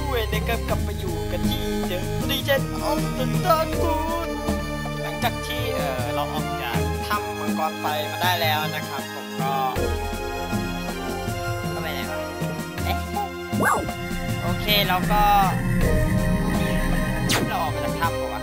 ด้วยนะครับกลับมาอยู่กันที่เดอะรีเจนออฟเดอะดาร์กวูดหลังจากที่เราออกจากถ้ำมังกรไฟมาได้แล้วนะครับผมก็ไปไหนวะโอเคเราก็เราออกมาจากถ้ำป่ะวะ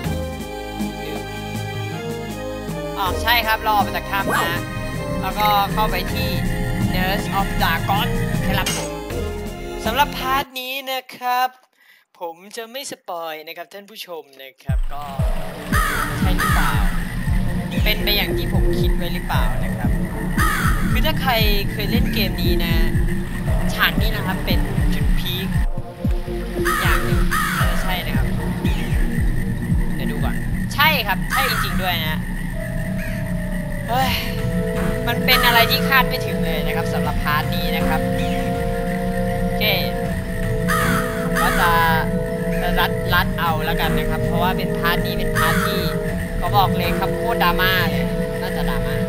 อ๋อใช่ครับเราออกมาจากถ้ำนะแล้วก็เข้าไปที่ Nurse of Dragon ครับผมสำหรับพาร์ทนี้นะครับผมจะไม่สปอยนะครับท่านผู้ชมนะครับก็ใช่หรือเปล่าเป็นไปอย่างที่ผมคิดไว้หรือเปล่านะครับคือถ้าใครเคยเล่นเกมนี้นะฉากนี้นะครับเป็นจุดพีคอย่างหนึ่งใช่นะครับเดี๋ยวดูก่อนใช่ครับใช่จริงๆด้วยนะเฮ้ยมันเป็นอะไรที่คาดไม่ถึงเลยนะครับสำหรับพาร์ทนี้นะครับโอเคก็จะรัดเอาแล้วกันนะครับเพราะว่าเป็นพาร์ทนี้เป็นพาร์ทที่เขาบอกเลยครับโคตรดราม่าเลยน่าจะดราม่า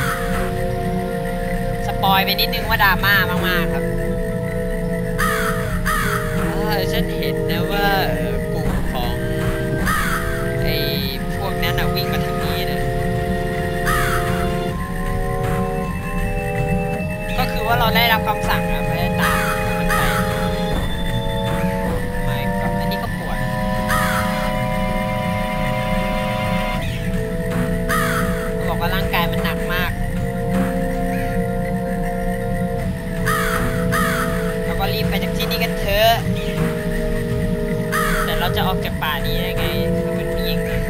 สปอยไปนิดนึงว่าดราม่ามากๆครับฉันเห็นนะว่ากลุ่มของไอ้พวกนั้นวิ่งมาทางนี้นะก็คือว่าเราได้รับคำสั่งนะไม่ได้ตามมันไปไม่ก็อันนี้ก็ปวดเขาบอกว่าร่างกายมันหนักมากเราก็รีบไปจากที่นี่กันเถอะแต่เราจะออกจากป่านี้ได้ไงถ้าเป็นผู้หญิงนะ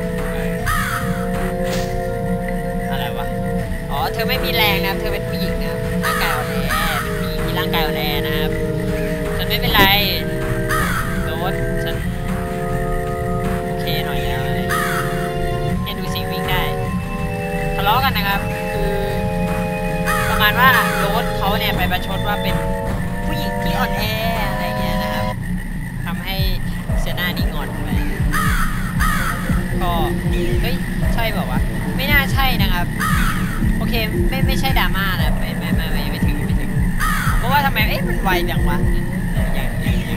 อะไรวะอ๋อเธอไม่มีแรงนะเธอเป็นผู้หญิงนะร่างกายอ่อนแอเป็นผู้หญิงที่ร่างกายอ่อนแอนะครับฉันไม่เป็นไรโดนฉันโอเคหน่อยแล้วเนี่ยดูสิวิ่งได้ทะเลาะกันนะครับคือประมาณว่าโรสเขาเนี่ยไปประชดว่าเป็นผู้หญิงที่อ่อนแออะไรเงี้ยนะครับทำให้เซน่านี่งอนไปก็เฮ้ยใช่เปล่าวะไม่น่าใช่นะครับโอเคไม่ใช่ดราม่านะไม่ถึงเพราะว่าทำไมมันไวจังวะอย่าง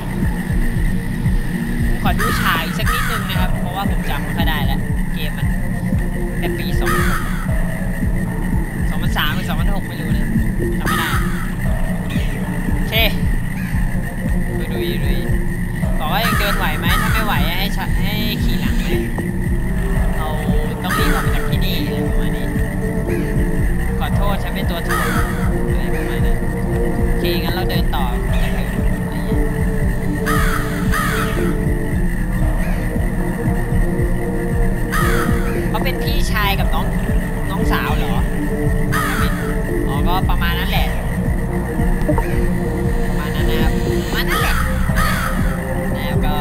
ขอดูฉากอีกสักนิดนึงนะครับเพราะว่าผมจำไม่ค่อยได้แล้วเกมมันเป็นปี2003หรือ2006ไม่รู้นะจำไม่ได้โอเคดูบอกว่ายังเดินไหวไหมถ้าไม่ไหวให้ขี่หลังไหมเราต้องรีบออกจากที่นี่อะไรประมาณนี้ขอโทษฉันเป็นตัวถ่วงอะไรประมาณนั้นโอเคงั้นเราเดินต่อเขาเป็นพี่ชายกับน้องสาวเหรออ๋อก็ประมาณนั้นแหละประมาณนั้นนะครับประมาณนั้นแหละแล้วก็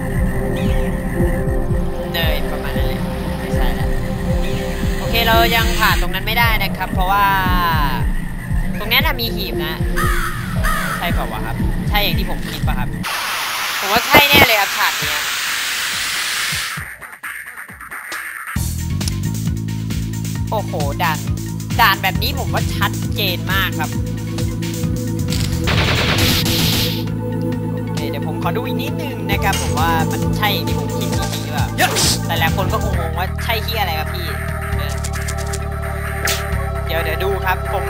เนยประมาณนั้นแหละไม่ใช่แล้วโอเคเรายังผ่านตรงนั้นไม่ได้นะครับเพราะว่าตรงนี้มีหีบนะใช่เปล่าวะครับใช่อย่างที่ผมคิดป่ะครับผมว่าใช่แน่เลยครับฉากนี้โอ้โหด่านแบบนี้ผมว่าชัดเจนมากครับโอเคเดี๋ยวผมขอดูอีกนิดนึงนะครับผมว่ามันใช่อย่างที่ผมคิดจริงๆหรือเปล่าแต่หลายคนก็คงงงว่าใช่ที่อะไรครับพี่เดี๋ยวดูครับผม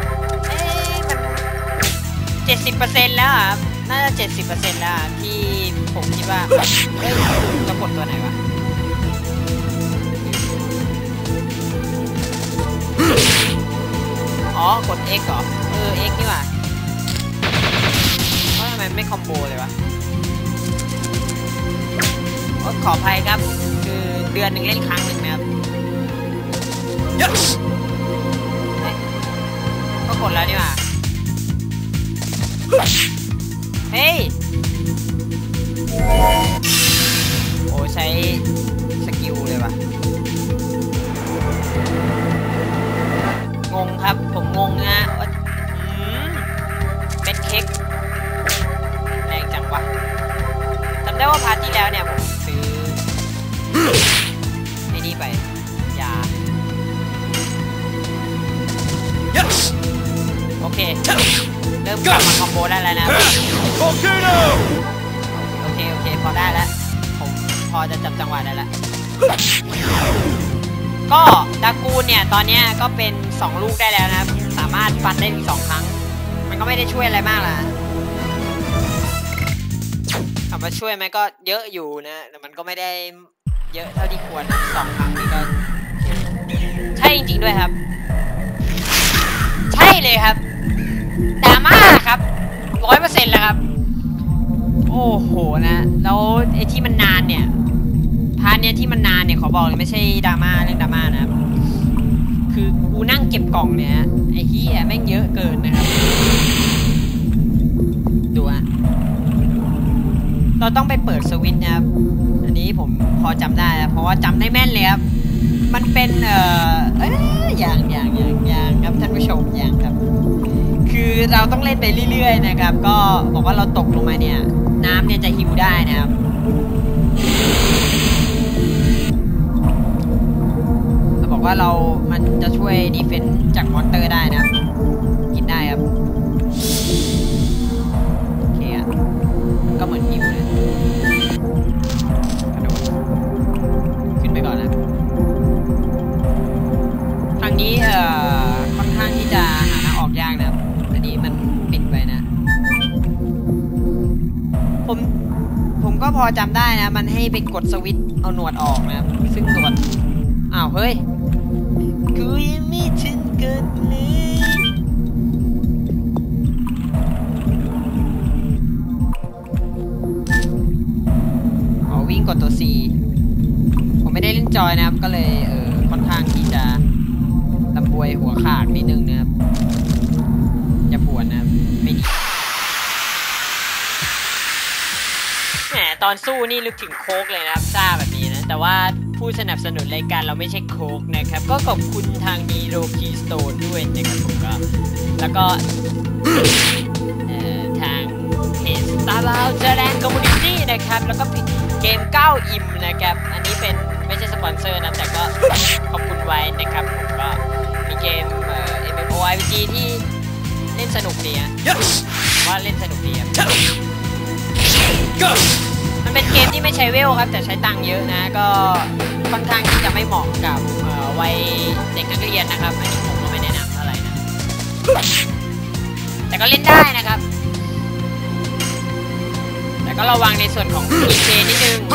มัน70%แล้วครับน่าจะ70%แล้วที่ผมคิดว่าจะกดตัวไหนวะอ๋อกด X เหรอX นี่ว่ะทำไมไม่คอมโบเลยวะขออภัยครับคือเดือนหนึ่งเล่นครั้งหนึ่งนะครับก็กดแล้วนี่ว่ะเฮ้ยโอ้ใช้สกิลเลยว่ะงงครับผมงงนะว่าเป็นเค้กแรงจังวะจำได้ว่าพาร์ทที่แล้วเนี่ยผมซื้อไอ้นี่ไปยาโอเคเริ่มกลับมาคอมโบได้แล้วนะอได้แล้วผมพอจะจำจังหวะได้แล้วก็ดากูนเนี่ยตอนนี้ก็เป็น2 ลูกได้แล้วนะครับสามารถฟันได้ถึง2 ครั้งมันก็ไม่ได้ช่วยอะไรมากล่ะถามว่าช่วยไหมก็เยอะอยู่นะแต่มันก็ไม่ได้เยอะเท่าที่ควร2 ครั้งนี่ก็ใช่จริงๆด้วยครับใช่เลยครับดราม่าครับ100%แล้วครับโอ้โหนะแล้วไอ้ที่มันนานเนี่ยพาร์ทเนี้ยที่มันนานเนี่ยขอบอกเลยไม่ใช่ดราม่าเรื่องดราม่านะครับคือกูนั่งเก็บกล่องเนี่ยไอ้เหี้ยแม่งเยอะเกินนะครับดูอะเราต้องไปเปิดสวิตช์นะครับอันนี้ผมพอจำได้นะเพราะว่าจำได้แม่นเลยครับมันเป็นอย่างครับท่านผู้ชมอย่างครับคือเราต้องเล่นไปเรื่อยๆนะครับก็บอกว่าเราตกลงมาเนี่ยน้ำเนี่ยจะฮิวได้นะครับเราบอกว่ามันจะช่วยดีเฟนส์จากมอนเตอร์ได้นะครับกินได้ครับโอเคอ่ะก็เหมือนฮิวนะกระโดดขึ้นไปก่อนนะทางนี้ค่อนข้างที่จะหาทางออกยากนะครับอันนี้มันปิดไปนะผมก็พอจำได้นะมันให้ไปกดสวิตช์เอาหนวดออกนะครับซึ่งหนวดอ้าวเฮ้ยกูยังไม่ถึงเกิดเลยวิ่งกดตัว C ผมไม่ได้เล่นจอยนะครับก็เลยค่อนข้างที่จะลำบวยหัวขาดนิดนึงนะครับอย่าปวดนะครับไม่ดีแหมตอนสู้นี่นึกถึงโค้กเลยนะครับซ่าแบบนี้นะแต่ว่าผู้สนับสนุนรายการเราไม่ใช่โค้กนะครับก็ขอบคุณทางดีโรคีสโตนด้วยนะครับผมก็แล้วก็ทางเพจ Star Wars Thailand Community นะครับแล้วก็เกม9อิมนะครับอันนี้เป็นไม่ใช่สปอนเซอร์นะแต่ก็ขอบคุณไว้นะครับผมก็มีเกมMMORPG ที่เล่นสนุกดีนะว่าเล่นสนุกดีครับมันเป็นเกมที่ไม่ใช้เวลครับแต่ใช้ตังค์เยอะนะก็ค่อนข้างที่จะไม่เหมาะกับวัยเด็กนักเรียนนะครับอันนี้ผมก็ไม่แนะนำเท่าไหร่นะแต่ก็เล่นได้นะครับแต่ก็ระวังในส่วนของ PK นิดนึง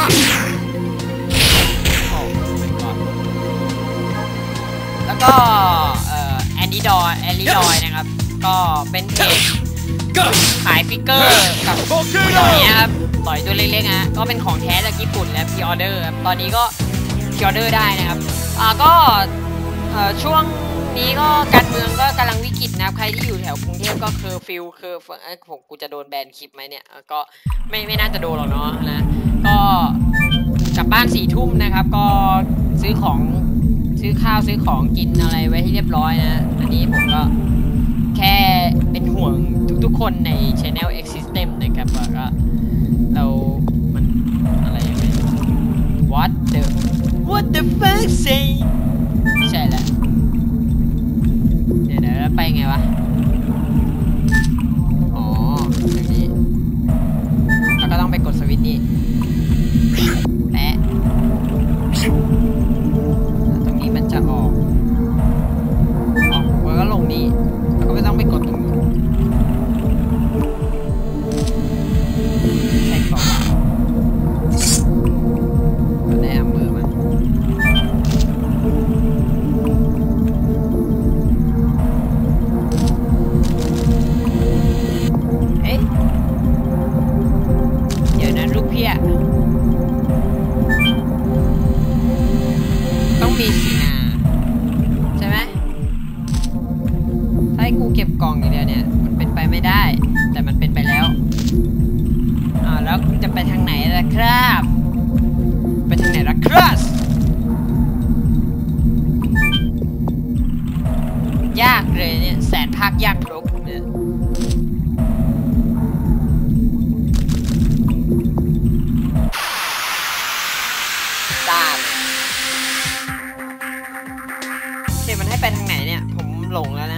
แล้วก็แอนดี้ดอยนะครับก็เป็นเพจขายฟิกเกอร์กับต่อยนะครับต่อยตัวเล็กๆนะก็เป็นของแท้จากญี่ปุ่นและพรีออเดอร์ครับตอนนี้ก็พรีออเดอร์ได้นะครับก็ช่วงนี้ก็การเมืองก็กำลังวิกฤตนะครับใครที่อยู่แถวกรุงเทพก็เคอร์ฟิวผมกูจะโดนแบนคลิปไหมเนี่ยก็ไม่น่าจะโดนหรอกเนาะนะก็กลับบ้าน4 ทุ่มนะครับก็ซื้อข้าวซื้อของกินอะไรไว้ให้เรียบร้อยนะอันนี้ผมก็แค่เป็นห่วงทุกๆคนใน Channel Existem นะครับว่าก็มันอะไรอย่างเงี้ย What the fuck say ใช่แล้วเดี๋ยวไปไงวะอ๋ออย่างนี้แล้วก็ต้องไปกดสวิตช์นี่แปะตรงนี้มันจะออกแล้วก็ลงนี้แล้วก็ไม่ต้องไปกดตรงนี้ใช่ก่อนได้เอามือมันเอ๊ะเดี๋ยวนะลูกเพี้ยต้องมีสีนาใช่ไหมถ้าให้กูเก็บกล่องอย่างเดียวเนี่ยมันเป็นไปไม่ได้แต่มันเป็นไปแล้วแล้วจะไปทางไหนล่ะครับไปทางไหนล่ะครับยากเลยเนี่ยแสนภาคยากลบเนี่ยตามเดี๋ยวมันให้ไปทางไหนเนี่ยผมหลงแล้วนะ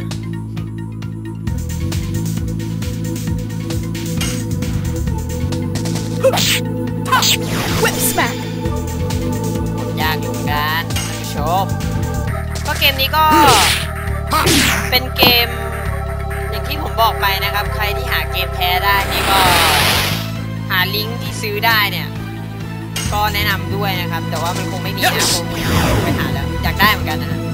Whip smack กดยากอยู่กันท่านผู้ชมก็เกมนี้ก็เป็นเกมอย่างที่ผมบอกไปนะครับใครที่หาเกมแท้ได้นี่ก็หาลิงก์ที่ซื้อได้เนี่ยก็แนะนำด้วยนะครับแต่ว่ามันคงไม่มีนะผมไปหาแล้วอยากได้เหมือนกันนะ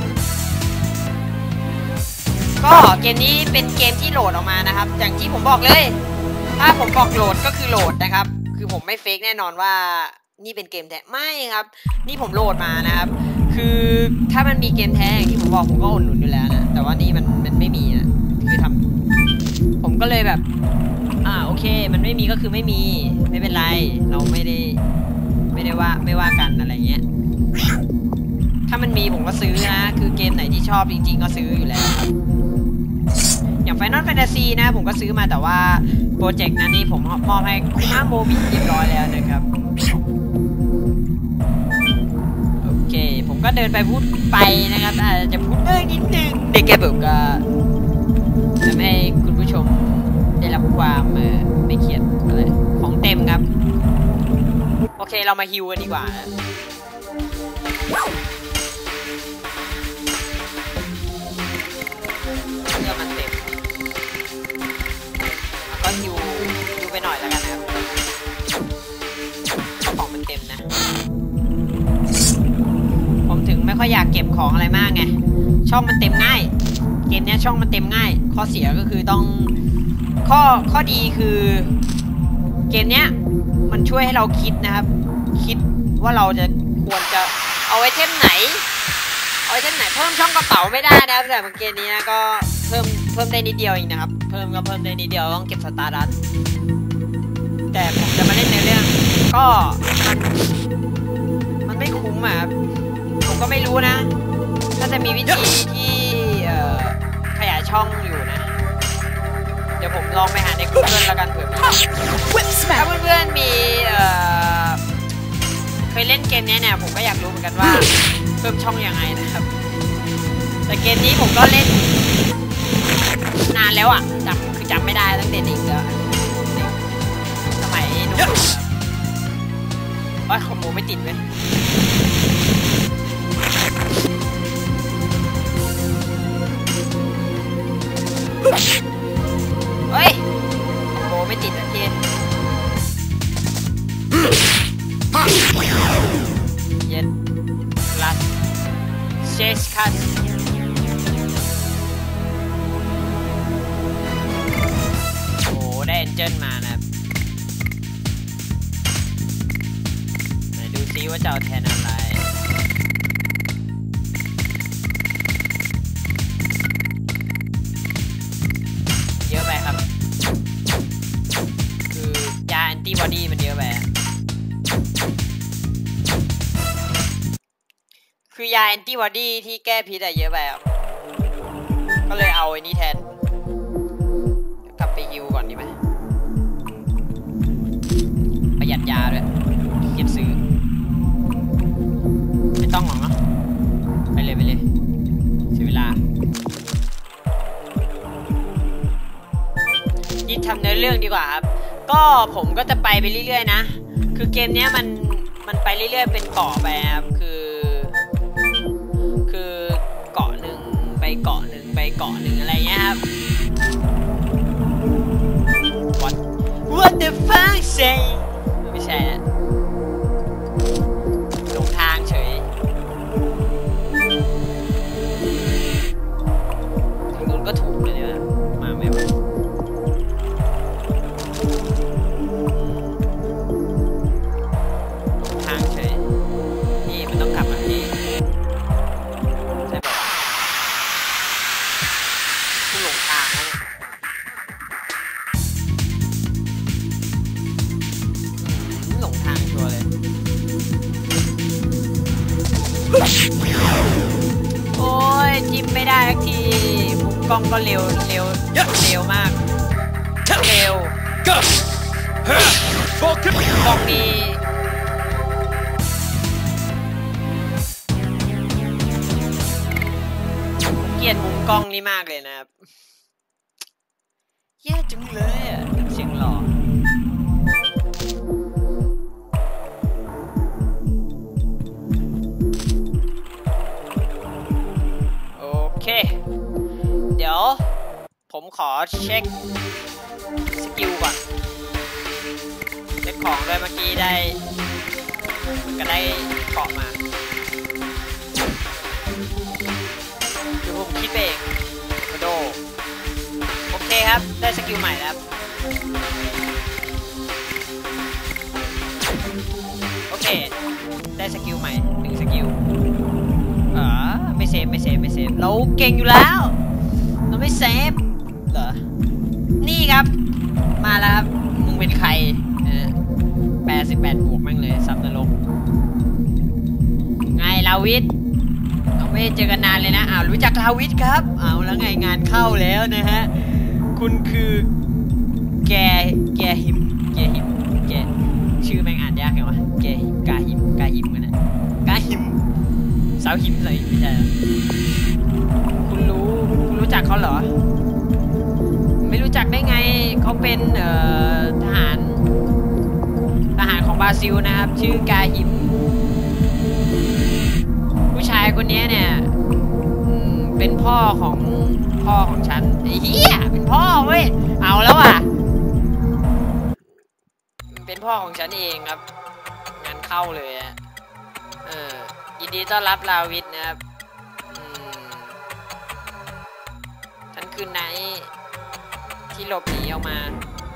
ก็เกมนี้เป็นเกมที่โหลดออกมานะครับอย่างที่ผมบอกเลยถ้าผมบอกโหลดก็คือโหลดนะครับคือผมไม่เฟกแน่นอนว่านี่เป็นเกมแท้ไม่ครับนี่ผมโหลดมานะครับคือถ้ามันมีเกมแท้อย่างที่ผมบอกผมก็อุดหนุนอยู่แล้วนะแต่ว่านี่มันไม่มีนะคือทำผมก็เลยแบบโอเคมันไม่มีก็คือไม่มีไม่เป็นไรเราไม่ได้ว่ากันอะไรเงี้ยถ้ามันมีผมก็ซื้อนะคือเกมไหนที่ชอบจริงๆก็ซื้ออยู่แล้วครับอย่าง Final Fantasy นะผมก็ซื้อมาแต่ว่าโปรเจกต์นั้นนี่ผมมอบให้คุณน้าโมบิเรียบร้อยแล้วนะครับโอเคผมก็เดินไปพูดไปนะครับจะพูดนิดนึงเด็กแกบอกก็จะไม่ให้คุณผู้ชมได้รับความไม่เครียดอะไรของเต็มครับโอเคเรามาฮิวกันดีกว่านะเลือดมันเต็มแล้วก็ฮิวไปหน่อยแล้วกันนะครับของมันเต็มนะผมถึงไม่ค่อยอยากเก็บของอะไรมากไงช่องมันเต็มง่ายเกมนี้ช่องมันเต็มง่ายข้อเสียก็คือต้องข้อดีคือเกมเนี้ยมันช่วยให้เราคิดนะครับคิดว่าเราจะควรจะเอาไอเทมไหนเพิ่มช่องกระเป๋าไม่ได้นะครับแต่เกมนี้นะก็เพิ่มได้นิดเดียวเองนะครับเพิ่มได้นิดเดียวต้องเก็บสตาร์ดัสแต่ผมจะมาเล่นในเรื่องก็มันไม่คุ้มอ่ะครับผมก็ไม่รู้นะถ้าจะมีวิธีที่ขยายช่องอยู่นะเดี๋ยวผมลองไปหาใน Google แล้วกันเผื่อมีถ้าเพื่อนๆมีเคยเล่นเกมนี้เนี่ยผมก็อยากรู้เหมือนกันว่าเพิ่มช่องยังไงนะครับแต่เกมนี้ผมก็เล่นนานแล้วอ่ะจำไม่ได้ตั้งแต่เด็กแล้วสมัยหนุ่มว่าคอมโบไม่ติดเลยเฮ้ยโบไม่ติดนะเจนเย็นลัสเชสคัสโอ้ได้เอนเจิลมานะครับไหนดูซิว่าจะเอาแทนอะไรเยอะไปครับคือยาแอนตี้บอดีมันเยอะไปคือยาแอนตี้บอดีที่แก้พิษอะเยอะไปครับก็เลยเอาไอ้นี้แทนกลับไปฮิวก่อนดีไหมประหยัดยาด้วยเก็บซื้อไม่ต้องหรอกเนาะไปเลยเสียเวลานี่ทำเนื้อเรื่องดีกว่าครับก็ผมก็จะไปเรื่อยๆนะคือเกมเนี้ยมันไปเรื่อยๆเป็นเกาะไปครับคือเกาะหนึ่งไปเกาะหนึ่งไปเกาะหนึ่งอะไรเงี้ยครับ What the fuck say ไม่ใช่นะหลงทางเฉยทางนู้นก็ถูกเลยนะมาไม่ไหวทางเฉยนี่มันต้องกลับมาที่ใช่ป่ะผู้หลงทางนะหลงทางชัวร์เลยโอ้ยจิ้มไม่ได้สักทีมุมกล้องก็เร็วมากเร็วกล้องนี้เกลียดมุมกล้องนี้มากเลยนะครับแย่จังเลยอ่ะเสียงหล่อผมขอเช็คสกิลก่อนเช็คของด้วยเมื่อกี้ได้ก็ได้เกาะมาคือผมคิดไปเองโคโดโอเคครับได้สกิลใหม่แล้วโอเคได้สกิลใหม่1สกิลไม่เซฟเราเก่งอยู่แล้วเราไม่เซฟเหรอนี่ครับมาแล้วครับมึงเป็นใคร88 บวกแม่งเลยซับนรกไงลาวิทเราไม่เจอกันนานเลยนะรู้จักลาวิทครับเอาแล้วไงงานเข้าแล้วนะฮะคุณคือแกหิมชื่อแม่งอ่านยากไงวะกาหิมกันนะกาหิมสาวหิมเลยไม่ใช่คุณรู้จักเขาเหรอไม่รู้จักได้ไงเขาเป็นทหารของบราซิลนะครับชื่อกาหิมผู้ชายคนนี้เนี่ยเป็นพ่อของฉันไอ้เหี้ยเป็นพ่อเว้ยเอาแล้วอ่ะเป็นพ่อของฉันเองครับงานเข้าเลยอ่ะยินดีต้อนรับลาวิทนะครับฉันคือนายที่หลบหนีออกมา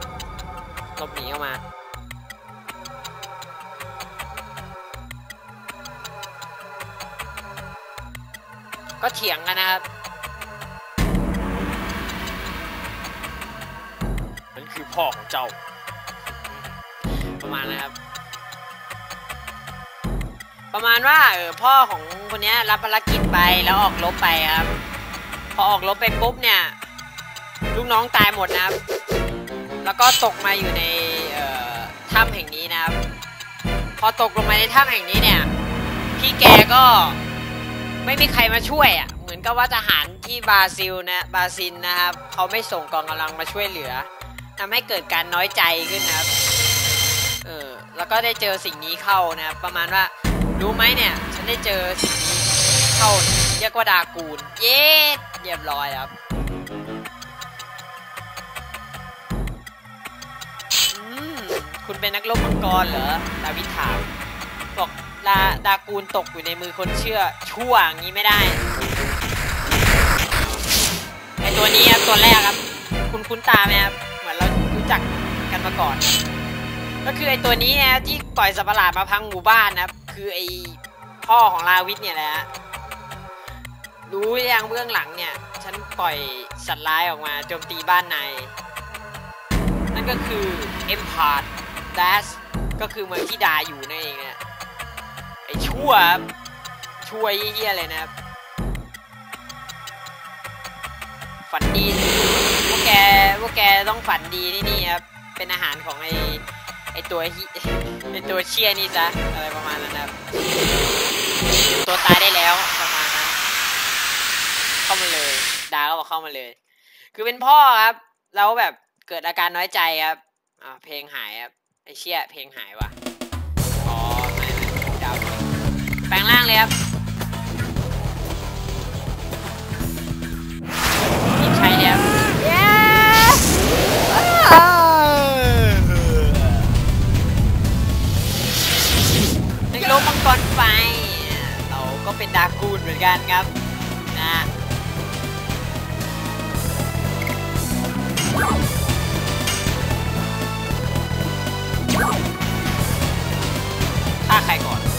ก็เถียงกันนะครับมันคือพ่อของเจ้าประมาณนะครับประมาณว่าพ่อของคนนี้รับภารกิจไปแล้วออกรบไปครับพอออกรบไปปุ๊บเนี่ยลูกน้องตายหมดนะครับแล้วก็ตกมาอยู่ในถ้ำแห่งนี้นะครับพอตกลงมาในถ้ำแห่งนี้เนี่ยพี่แกก็ไม่มีใครมาช่วยเหมือนกับว่าทหารที่บราซิลนะครับเขาไม่ส่งกองกำลังมาช่วยเหลือทำให้เกิดการน้อยใจขึ้นนะครับแล้วก็ได้เจอสิ่งนี้เข้านะครับประมาณว่ารู้ไหมเนี่ยฉันได้เจอสิ่งนี้เข้าเรียกว่าดากูลเย้เรียบร้อยครับคุณเป็นนักรบมังกรเหรอดาวิดถามบอกดากูลตกอยู่ในมือคนชั่วอย่างนี้ไม่ได้ไอตัวนี้ครับตัวแรกครับคุณคุ้นตาไหมครับเหมือนเรารู้จักกันมาก่อนก็คือไอตัวนี้นะที่ปล่อยสัตว์ประหลาดมาพังหมู่บ้านนะครับคือไอพ่อของลาวิทเนี่ยแหละรู้ยังเบื้องหลังเนี่ยฉันปล่อยสัตว์ร้ายออกมาโจมตีบ้านในนั่นก็คือเอ็มพาร์ดก็คือเมืองที่ดาอยู่นั่นเองนะไอชั่วเหี้ยเลยนะครับฝันดีพวกแกต้องฝันดีนี่ครับเป็นอาหารของไอตัวเชี่ยนี่จ้ะอะไรประมาณนั้นครับตัวตายได้แล้วประมาณนั้นเข้ามาเลยดาก็บอกเข้ามาเลยคือเป็นพ่อครับแล้วแบบเกิดอาการน้อยใจครับเพลงหายครับไอเชี่ยเพลงหายว่ะไม่ดาวแปลงร่างเลยครับยิงใช้แล้วนักรบมังกรไฟเราก็เป็นดากูลเหมือนกันครับนะฆ่าใครก่อน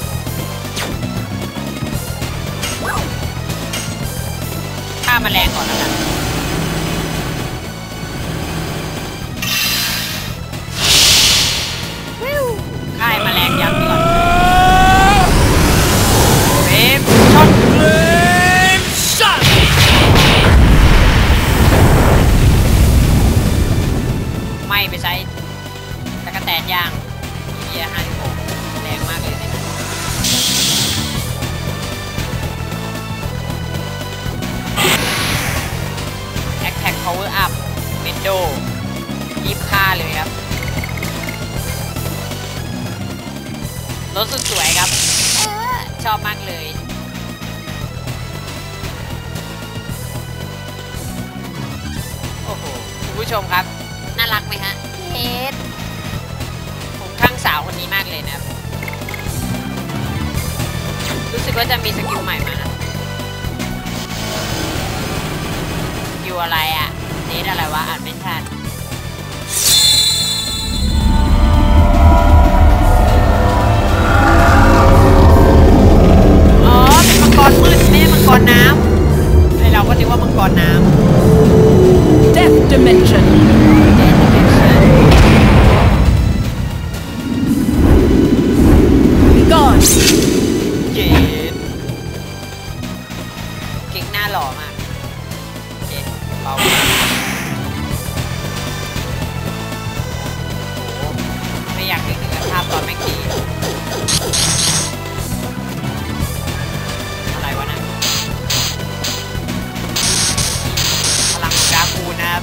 ฆ่าแมลงก่อนแล้วกันฆ่าแมลงยักษ์ก่อนเฟรมช็อตไม่ไปใช้ตะกะแตนย่างเยีย56แรงมากเลยนะแท็ก power up เมนโดรีบฆ่าเลยครับรถสุดสวยครับชอบมากเลยโอ้โหผู้ชมครับน่ารักไหมฮะเฮดผมข้างสาวคนนี้มากเลยนะครับรู้สึกว่าจะมีสกิลใหม่มานะสกิลอะไรอ่ะเนทอะไรวะอ่านไม่ทันอ๋อเป็นมังกรมืดไม่ใช่มังกรน้ำไอเราก็นึกว่ามังกรน้ำ Death Dimension Gone เจนเก่งหน้าหล่อมากเก่งเบาโอ้ไม่อยากนึกถึงภาพตอนแม่งดีอะไรวะนะพลังของดากูนะครับ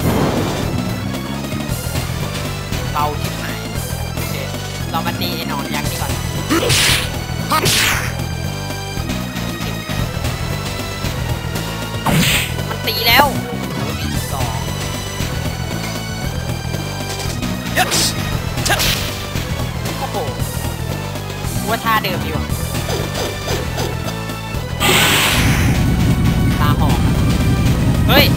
เบาที่ไหนโอเคเรามาตีไอ้นอนยักษ์นี่ก่อนมันตีแล้วโอ้โหมีสองโอ้โหว่าท่าเดิมดีกว่าตาหอมเฮ้ย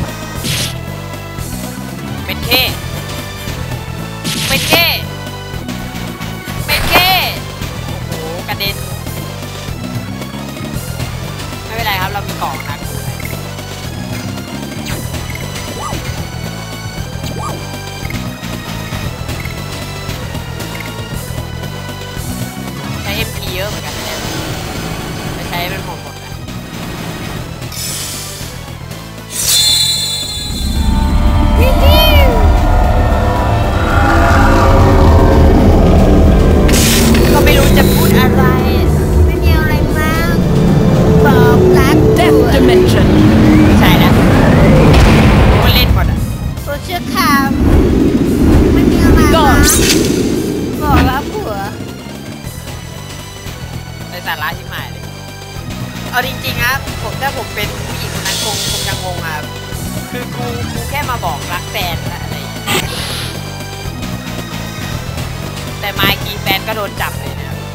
เป็นเคเป็นเคเป็นเคโอ้โหกระเด็นไม่เป็นไรครับเรามีกล่องนะใช้ MP เยอะเหมือนกันนะเนี่ยจะใช้เป็นหมดนะก็ไม่รู้จะพูดอะไรไม่มีอะไรมากบอกรัก Death Dimension ใช่แล้วก็เล่นหมดอ่ะโซเชียลคามไม่มีอะไรมากบอกรักผัวในสาระที่หมายเลยเอาจริงๆครับผมถ้าผมเป็นผู้หญิงคนนั้นคงจะงงอ่ะคือกูแค่มาบอกรักแฟนอะไรอย่างเงี้ยแต่ไมค์กีแฟนก็โดนจับเลยนะครับ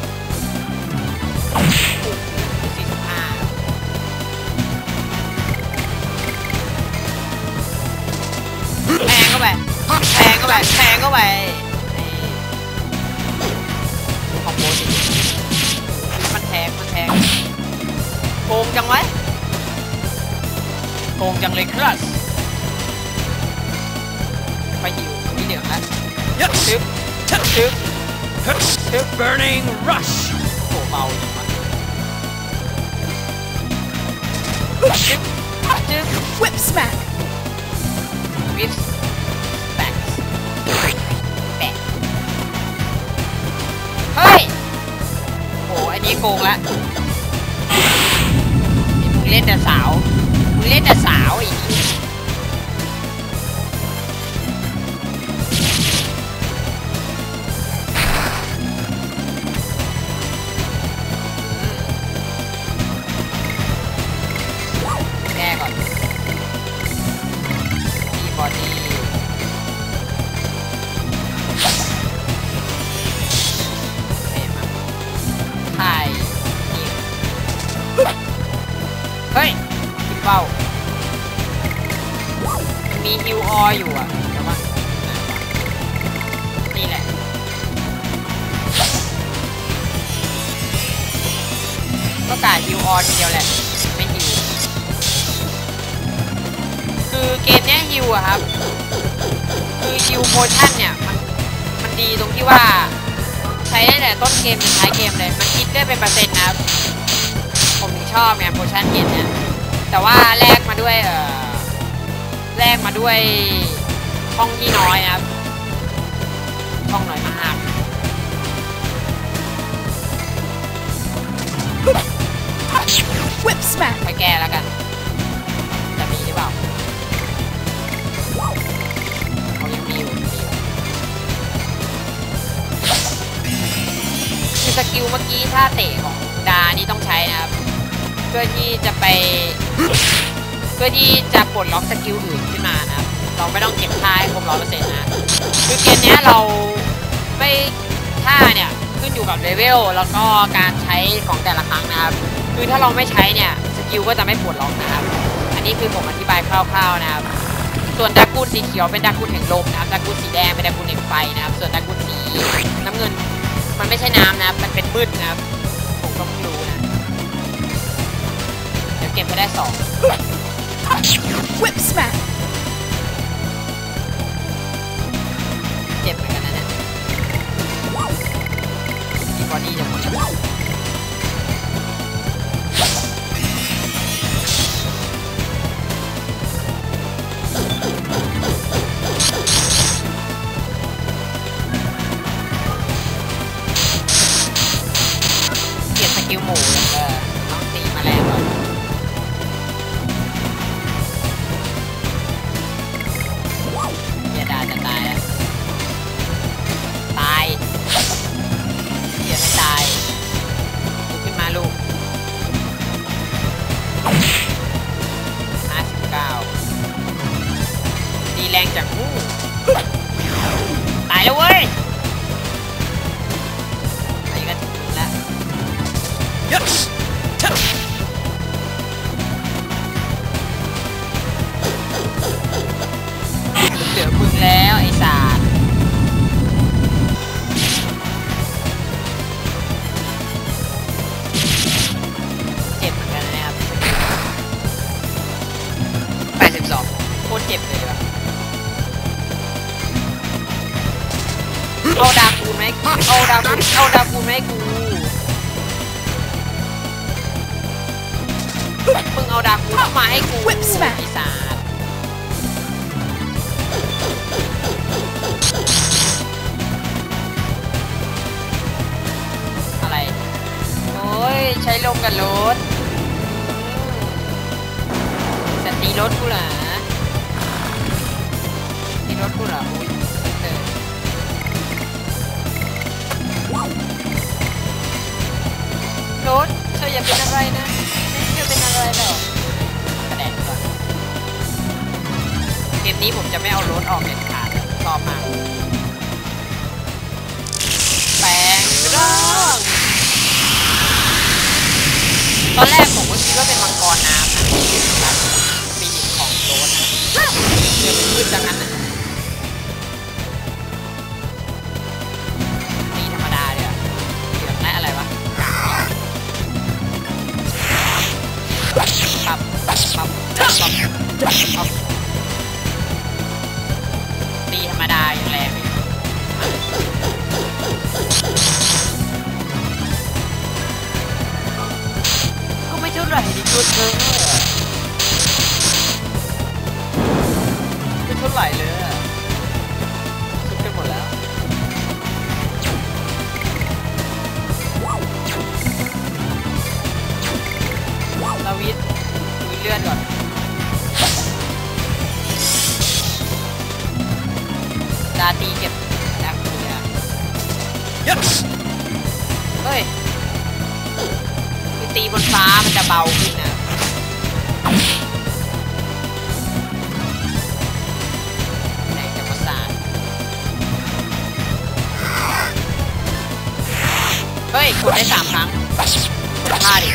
45แทงเข้าไปแทงเข้าไปแทงเข้าไปคอมโบดิมันแทงโกงจังไว้โกงจังเลยครับไปหิวนี่เหลืองแล้วชึบ Burning Rush โอ้เบาจังวะชึบ Whip Smack วิปแบกเฮ้ยโอ้อันนี้โกงละมึงเล่นแต่สาวอีกแก้ก่อนดีบอดี้เท่มากไข่ยิงเฮ้ยคิดเป้ามีฮิวอออยู่อ่ะเดี๋ยวว่านี่แหละก็กาฮิวออทีเดียวแหละไม่ฮิวคือเกมเนี้ยฮิวอะครับคือฮิวโพชั่นเนี่ยมันดีตรงที่ว่าใช้ตั้งแต่ต้นเกมจนท้ายเกมเลยมันคิดได้เป็นเปอร์เซ็นต์นะครับผมถึงชอบไงโพชั่นเกมเนี่ยแต่ว่าแลกมาด้วยห้องที่น้อยนะครับห้องน้อยมาก Whip Smack ไปแก้แล้วกันจะมีหรือเปล่าเขายังมีอยู่คือสกิลเมื่อกี้ท่าเตะของดานี่ต้องใช้นะครับเพื่อที่จะปลดล็อกสกิลอื่นขึ้นมานะครับเราไม่ต้องเก็บท่าให้ครบ100%นะคือเกมนี้เราไม่ท่าเนี่ยขึ้นอยู่กับเลเวลแล้วก็การใช้ของแต่ละครั้งนะครับคือถ้าเราไม่ใช้เนี่ยสกิลก็จะไม่ปลดล็อกนะครับอันนี้คือผมอธิบายคร่าวๆนะครับส่วนดากูนสีเขียวเป็นดากูนแห่งลมนะครับดากูนสีแดงเป็นดากูนแห่งไฟนะครับส่วนดากูนสีน้ำเงินมันไม่ใช่น้ำนะครับมันเป็นมืดนะครับผมก็เพิ่งรู้นะเดี๋ยวเก็บไปได้2 Whip smack. เจ็บเหมือนกันนะเนี่ยมีบอดี้จะหมดแล้วเกลียดสกิลหมูเลยต้องตีมาแรงก่อนเกียดาจะตายแล้วตายเกียดไม่ตายลุกขึ้นมาลูก59ตีแรงจากงูตายแล้วเว้ยอันนี้ก็ถึงแล้ว เหลือมึงแล้วไอ้สารเจ็บเหมือนกันนะครับ82โคตรเจ็บเลยว่ะเอาดาบคูณไหมเอาดาบคูณไหมกูมึงเอาดาบคูณมาให้กูไอ้สารอะไรโอ้ยใช้ลมกับรถแต่ตีรถกูเหรอตีรถกูเหรออุ้ยรถเธออย่าเป็นอะไรนะเธอเป็นอะไรหรอกระแดกก่อนเกมนี้ผมจะไม่เอารถออกเด็ดขาดชอบมากแปลงร่างตอนแรกผมก็คิดว่าเป็นมังกรน้ำนะที่อยู่ในปีนิกของรถนะเดี๋ยวมันมืดจังนั้นนะนี่ธรรมดาเลยอะเหลืองและอะไรวะปั๊บตีธรรมดาอย่างแรงเลยก็ไม่เท่าไหร่ดิตัวเธอไม่เท่าไหร่เลยชุดไปหมดแล้วลาวิทมีเลือดก่อนดาตีเก็บดักเลยเฮ้ยคือตีบนฟ้ามันจะเบาขึ้นนะแรงจากประสาทเฮ้ยกดได้3 ครั้งกดท่าดิ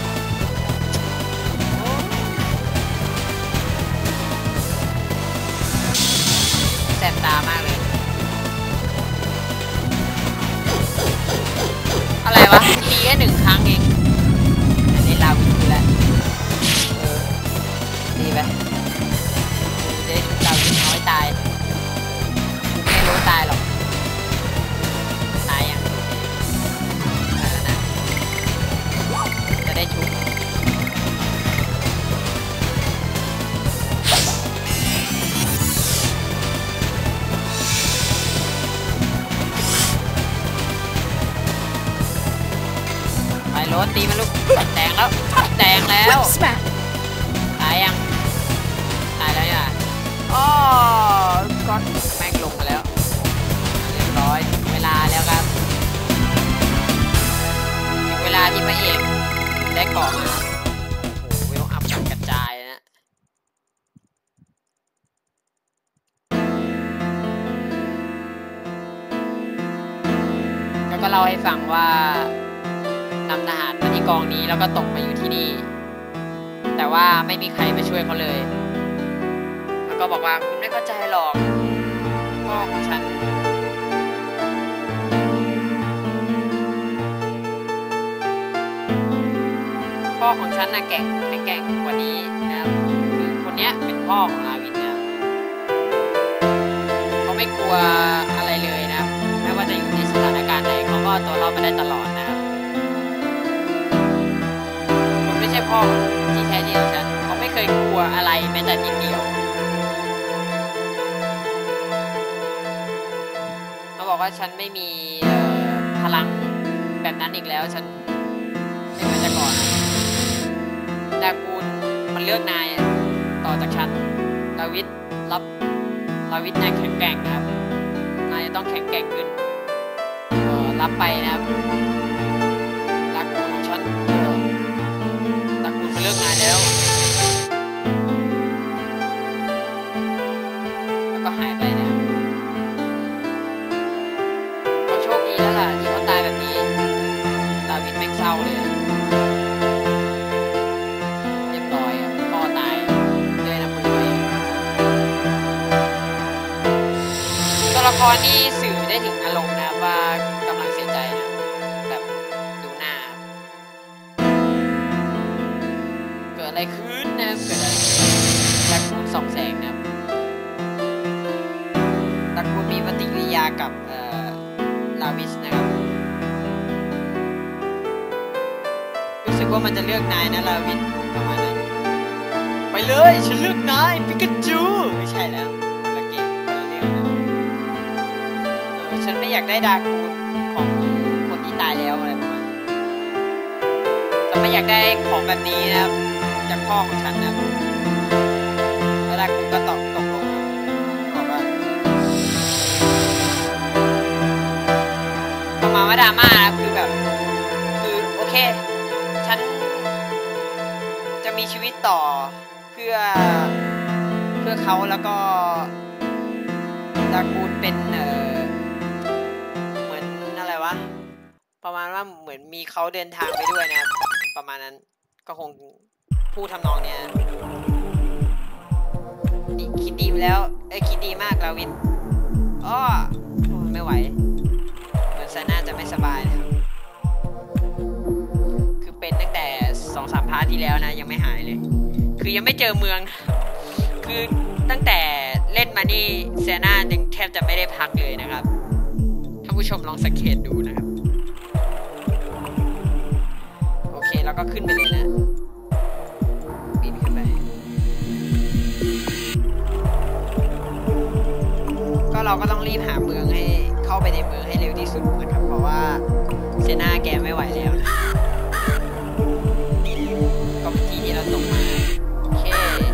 แสบตามากเลยอะไรวะตีแค่1 ครั้งเองอันนี้ลาวินคือแล้วดีไปกูจะได้ชุดลาวินน้อยตายกูไม่รู้ตายหรอกตายยังตายแล้วนะจะได้ชุดไปรถตีมันลูกแดงแล้ว Whip smack. ตายยังตายแล้วอย่าอ๋อก็แม่งลงมาแล้วเรียบร้อยถึงเวลาแล้วครับถึงเวลาที่พระเอกได้กล่องนะครับโอ้โหวิวอัพกระจายนะเล่าให้ฟังว่านำทหารมาที่กองนี้แล้วก็ตกมาอยู่ที่นี่แต่ว่าไม่มีใครมาช่วยเขาเลยแล้วก็บอกว่าคุณไม่เข้าใจหรอกพ่อของฉันน่ะแข็งกว่านี้นะครับคือคนเนี้ยเป็นพ่อของลาวินนะครับเขาไม่กลัวอะไรเลยนะครับไม่ว่าจะอยู่ในสถานการณ์ไหนเขาก็ตัวเราไปได้ตลอดนะครับคุณไม่ใช่พ่อที่แท้จริงของฉันเขาไม่เคยกลัวอะไรแม้แต่นิดเดียวเขาบอกว่าฉันไม่มีพลังแบบนั้นอีกแล้วฉันไม่เหมือนแต่ก่อนดากูลมันเลือกนายต่อจากฉันลาวิทนายแข็งแกร่งนะครับนายจะต้องแข็งแกร่งขึ้นรับไปนะครับดากูลของฉันดากูลมันเลือกนายแล้วก็หายไปนะครับเขาโชคดีแล้วล่ะที่เขาตายแบบนี้ลาวินไม่เศร้าเลยตัวละครนี่สื่อได้ถึงอารมณ์นะว่ากำลังเสียใจนะแบบดูหน้าเกิดอะไรขึ้นนะเกิดอะไรตระกูลสองแสงนะครับตระกูลมีปฏิกิริยากับลาวิสนะครับรู้สึกว่ามันจะเลือกนายนะลาวิสประมาณนั้นไปเลยฉันเลือกนายปิกาจูไม่ใช่แล้วฉันไม่อยากได้ดากูลของคนที่ตายแล้วอะไรประมาณนี้ฉันไม่อยากได้ของแบบนี้นะครับจากพ่อของฉันนะแล้วดากูลก็ตกลงบอกว่าประมาณว่าดราม่านะคือแบบคือโอเคฉันจะมีชีวิตต่อเพื่อเขาแล้วก็ดากูลเป็นประมาณว่าเหมือนมีเขาเดินทางไปด้วยนะครับประมาณนั้นก็คงพูดทำนองเนี้ยคิดดีไปแล้วคิดดีมากลาวินอ้อไม่ไหวเหมือนซาน่าจะไม่สบายนะครับคือเป็นตั้งแต่ 2-3 พาร์ทที่แล้วนะยังไม่หายเลยคือยังไม่เจอเมืองคือตั้งแต่เล่นมานี่ซาน่ายังแทบจะไม่ได้พักเลยนะครับท่านผู้ชมลองสังเกตดูนะครับแล้วก็ขึ้นไปเลยนะบินขึ้นไปก็เราก็ต้องรีบหาเมืองให้เข้าไปในเมืองให้เร็วที่สุดนะครับเพราะว่าเซน่าแกไม่ไหวแล้วนะก็เป็นที่ที่เราตกมาโอเค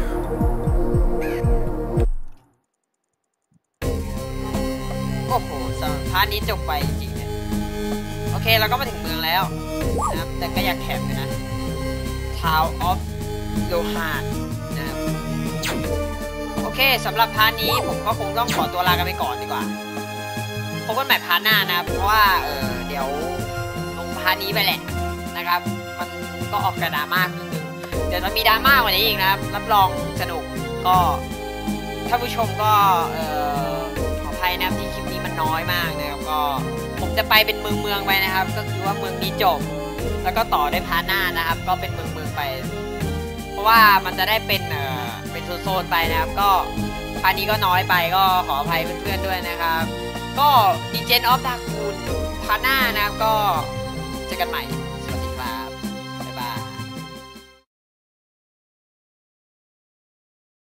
โอ้โหสำหรับพาร์ทนี้จบไปจริงๆโอเคเราก็มาถึงเมืองแล้วนะครับแต่ก็อยากแคปเลยนะ Town of Lohan นะครับโอเคสำหรับพาร์ทนี้ผมก็คงต้องขอตัวลากันไปก่อนดีกว่าพบกันใหม่พาร์ทหน้านะครับเพราะว่าเดี๋ยวลงพาร์ทนี้ไปแหละนะครับมันก็ออกกระดราม่านิดนึงเดี๋ยวจะมีดราม่ากว่านี้อีกนะครับรับรองสนุกก็ท่านผู้ชมก็ขออภัยนะครับที่คลิปนี้มันน้อยมากนะครับก็ผมจะไปเป็นเมืองไปนะครับก็คือว่าเมืองนี้จบแล้วก็ต่อด้วยพาร์ทหน้านะครับก็เป็นเมืองไปเพราะว่ามันจะได้เป็นโซนไปนะครับก็พาร์ทนี้ก็น้อยไปก็ขออภัยเพื่อนๆด้วยนะครับก็ Legend of Dragoon พาร์ทหน้านะครับก็เจอกันใหม่ส